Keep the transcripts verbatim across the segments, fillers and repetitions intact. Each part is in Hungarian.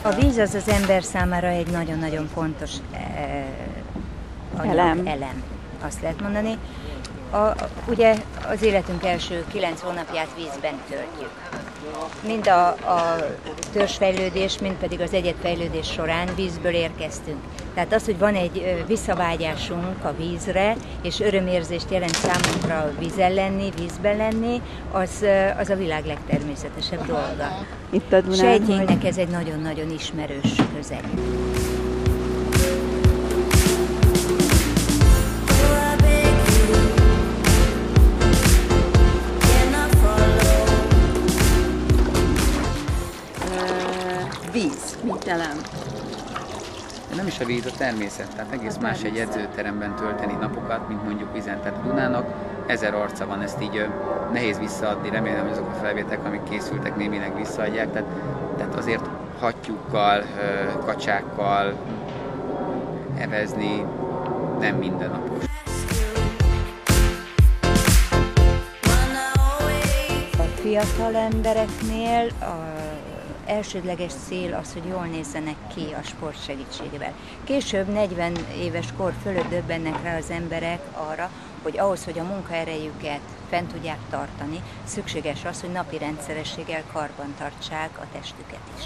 A víz az az ember számára egy nagyon-nagyon fontos eh, anyag, elem. elem, azt lehet mondani. A, ugye az életünk első kilenc hónapját vízben töltjük. Mind a, a törzsfejlődés, mind pedig az egyedfejlődés során vízből érkeztünk. Tehát az, hogy van egy visszavágyásunk a vízre, és örömérzést jelent számunkra vízen lenni, vízben lenni, az, az a világ legtermészetesebb dolga. Itt a Dunán, Sejtjeinknek ez egy nagyon-nagyon ismerős közeg. víz, mint elem. De nem is a víz, a természet, tehát egész a más egy edzőteremben tölteni napokat, mint mondjuk vízen. Tehát a Dunának ezer arca van, ezt így ö, nehéz visszaadni, remélem, hogy azok a felvételek, amik készültek, némileg visszaadják. Tehát, tehát azért hattyúkkal, ö, kacsákkal evezni nem mindennapos. A fiatal embereknél a elsődleges cél az, hogy jól nézzenek ki a sport segítségével. Később, negyven éves kor fölött döbbennek rá az emberek arra, hogy ahhoz, hogy a munkaerejüket fent tudják tartani, szükséges az, hogy napi rendszerességgel karban tartsák a testüket is.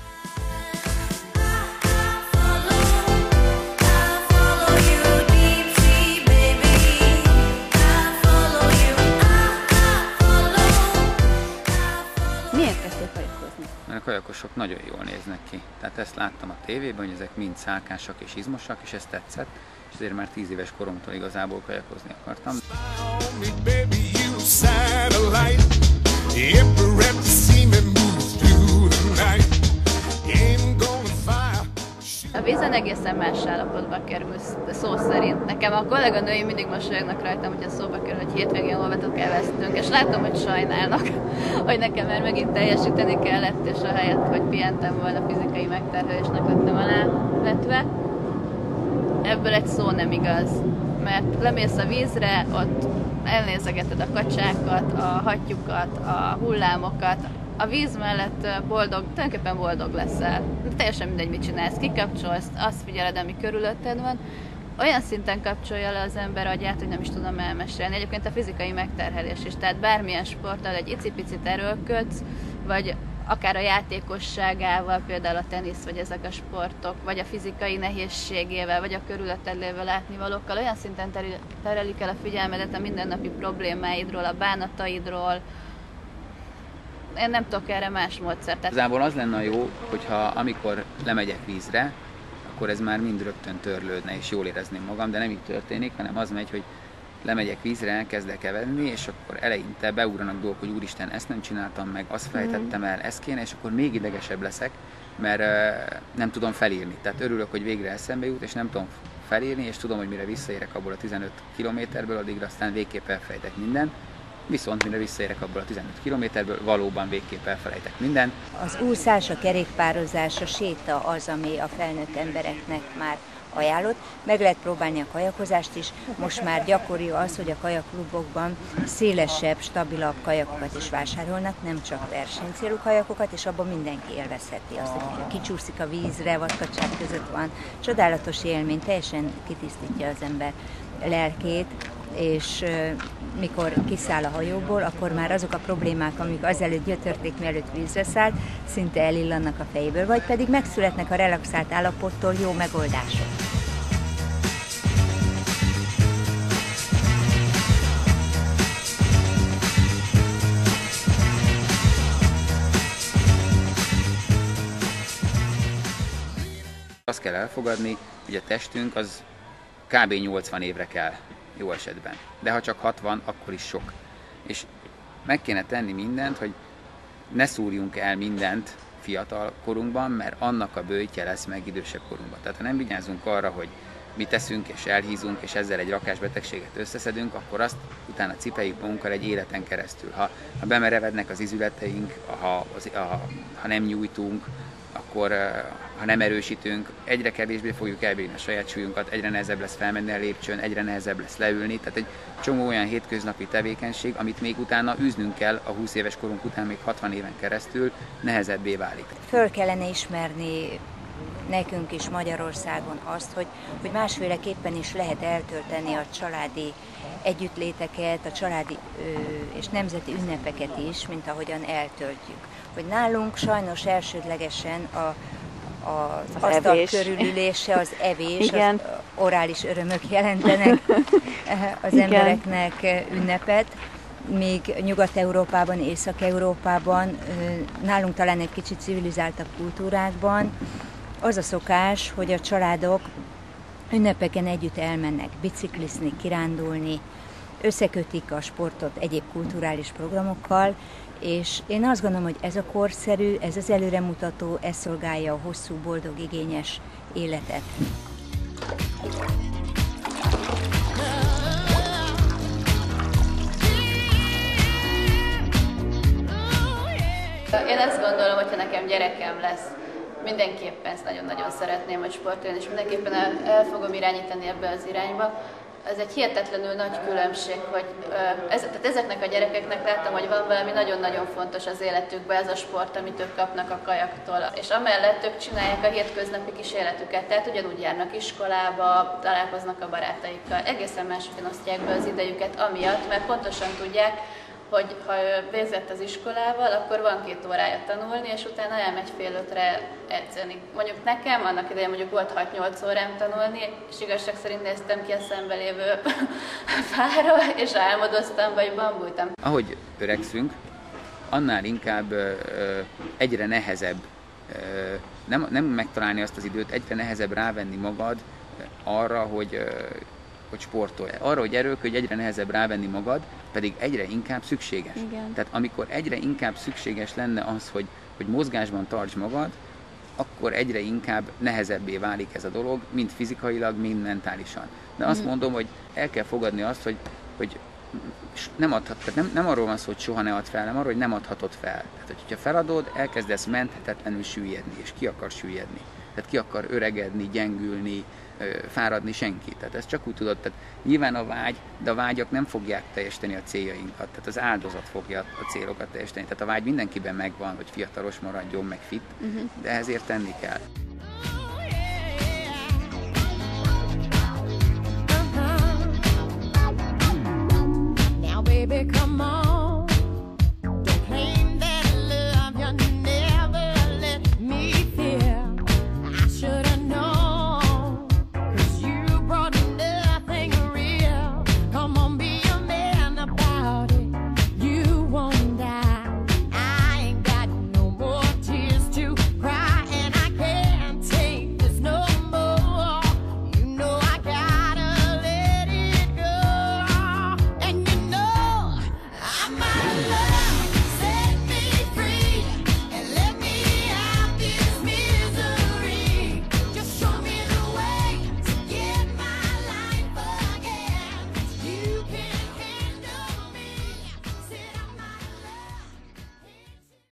Miért kezdtél kajakozni? Mert a kajakosok nagyon jól néznek ki. Tehát ezt láttam a tévében, hogy ezek mind szálkásak és izmosak, és ez tetszett. És ezért már tíz éves koromtól igazából kajakozni akartam. A vízen egészen más állapotba kerülsz, szó szerint. Nekem a kolléganőim mindig mosolyognak rajtam, hogyha szóba kerül, hogy hétvégén olvatot elvesztünk, és látom, hogy sajnálnak, hogy nekem már megint teljesíteni kellett, és ahelyett, hogy pihentem volna, fizikai megterhelésnek lettem alávetve. Ebből egy szó nem igaz, mert lemész a vízre, ott elnézegeted a kacsákat, a hattyúkat, a hullámokat. A víz mellett boldog, tulajdonképpen boldog leszel. Teljesen mindegy, mit csinálsz, kikapcsolsz, azt figyeled, ami körülötted van. Olyan szinten kapcsolja le az ember agyát, hogy nem is tudom elmesélni. Egyébként a fizikai megterhelés is, tehát bármilyen sporttal egy icipicit erőlködsz, vagy akár a játékosságával, például a tenisz, vagy ezek a sportok, vagy a fizikai nehézségével, vagy a körülötted lévő látnivalókkal, olyan szinten terelik el a figyelmedet a mindennapi problémáidról, a bánataidról. Én nem tudok erre más módszert. Igazából az lenne a jó, hogyha amikor lemegyek vízre, akkor ez már mind rögtön törlődne, és jól érezném magam, de nem így történik, hanem az megy, hogy lemegyek vízre, elkezdek evenni, és akkor eleinte beugranak dolgok, hogy úristen, ezt nem csináltam meg, azt felejtettem el, ezt kéne, és akkor még idegesebb leszek, mert uh, nem tudom felírni. Tehát örülök, hogy végre eszembe jut, és nem tudom felírni, és tudom, hogy mire visszaérek abból a tizenöt kilométerből, addigra aztán végképp elfelejtek mindent. Viszont mire visszaérek abból a tizenöt kilométerből, valóban végképp elfelejtek mindent. Az úszás, a kerékpározás, a séta az, ami a felnőtt embereknek már ajánlott. Meg lehet próbálni a kajakozást is. Most már gyakori az, hogy a kajakklubokban szélesebb, stabilabb kajakokat is vásárolnak, nem csak versenycélú kajakokat, és abban mindenki élvezheti azt, hogy kicsúszik a vízre, vadkacsák között van. Csodálatos élmény, teljesen kitisztítja az ember lelkét, és mikor kiszáll a hajóból, akkor már azok a problémák, amik azelőtt gyötörték, mielőtt vízre szállt, szinte elillannak a fejéből, vagy pedig megszületnek a relaxált állapottól jó megoldások. Azt kell elfogadni, hogy a testünk az kb. nyolcvan évre kell, jó esetben. De ha csak hatvan, akkor is sok. És meg kéne tenni mindent, hogy ne szúrjunk el mindent fiatal korunkban, mert annak a böjtje lesz meg idősebb korunkban. Tehát ha nem vigyázunk arra, hogy mi teszünk és elhízunk, és ezzel egy rakásbetegséget összeszedünk, akkor azt utána cipeljük magunkkal egy életen keresztül. Ha, ha bemerevednek az izületeink, ha, az, a, ha nem nyújtunk, akkor ha nem erősítünk, egyre kevésbé fogjuk elbírni a saját súlyunkat, egyre nehezebb lesz felmenni a lépcsőn, egyre nehezebb lesz leülni. Tehát egy csomó olyan hétköznapi tevékenység, amit még utána űznünk kell a húsz éves korunk után, még hatvan éven keresztül nehezebbé válik. Föl kellene ismerni nekünk is Magyarországon azt, hogy, hogy másféleképpen is lehet eltölteni a családi együttléteket, a családi ö, és nemzeti ünnepeket is, mint ahogyan eltöltjük. Hogy nálunk sajnos elsődlegesen a, a, az asztal körülülése, az evés, Igen. az orális örömök jelentenek az Igen. embereknek ünnepet, míg Nyugat-Európában, Észak-Európában, nálunk talán egy kicsit civilizáltabb kultúrákban az a szokás, hogy a családok ünnepeken együtt elmennek biciklizni, kirándulni, összekötik a sportot egyéb kulturális programokkal, és én azt gondolom, hogy ez a korszerű, ez az előremutató, ez szolgálja a hosszú, boldog, igényes életet. Én azt gondolom, hogyha nekem gyerekem lesz, mindenképpen ezt nagyon-nagyon szeretném, hogy sportoljon, és mindenképpen el, el fogom irányítani ebbe az irányba. Ez egy hihetetlenül nagy különbség, hogy ez, tehát ezeknek a gyerekeknek láttam, hogy van valami nagyon-nagyon fontos az életükben, ez a sport, amit ők kapnak a kajaktól. És amellett ők csinálják a hétköznapi kis életüket, tehát ugyanúgy járnak iskolába, találkoznak a barátaikkal, egészen máshogy osztják be az idejüket amiatt, mert pontosan tudják, hogy ha ő végzett az iskolával, akkor van két órája tanulni, és utána elmegy fél ötre edzeni. Mondjuk nekem, annak idején mondjuk volt hat-nyolc órám tanulni, és igazság szerint néztem ki a szembelévő fára, és álmodoztam, vagy bambultam. Ahogy öregszünk, annál inkább ö, ö, egyre nehezebb ö, nem, nem megtalálni azt az időt, egyre nehezebb rávenni magad arra, hogy ö, hogy sportolj. Arra, hogy erőlködj, egyre nehezebb rávenni magad, pedig egyre inkább szükséges. Igen. Tehát amikor egyre inkább szükséges lenne az, hogy, hogy mozgásban tartsd magad, akkor egyre inkább nehezebbé válik ez a dolog, mind fizikailag, mind mentálisan. De azt mondom, hogy el kell fogadni azt, hogy, hogy nem, adhat, tehát nem, nem arról van szó, hogy soha ne add fel, hanem arról, hogy nem adhatod fel. Tehát, hogyha feladod, elkezdesz menthetetlenül süllyedni, és ki akar süllyedni. Tehát ki akar öregedni, gyengülni, fáradni senki. Tehát ezt csak úgy tudod, tehát nyilván a vágy, de a vágyak nem fogják teljesíteni a céljainkat, tehát az áldozat fogja a célokat teljesíteni. Tehát a vágy mindenkiben megvan, hogy fiatalos maradjon, meg fit, uh-huh. de ezért tenni kell.